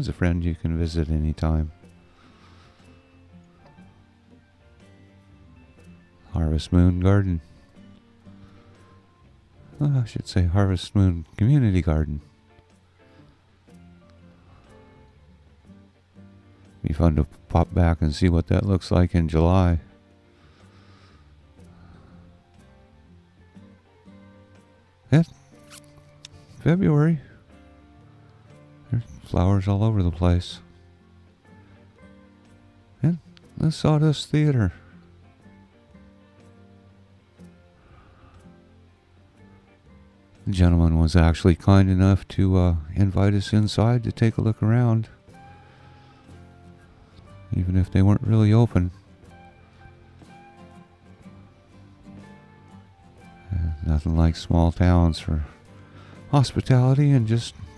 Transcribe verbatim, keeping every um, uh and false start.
It's a friend you can visit anytime. Harvest Moon Garden. Oh, I should say Harvest Moon Community Garden. Be fun to pop back and see what that looks like in July. Yeah, February. There's flowers all over the place. And the Sawdust Theater. The gentleman was actually kind enough to uh, invite us inside to take a look around, even if they weren't really open. Uh, nothing like small towns for hospitality and just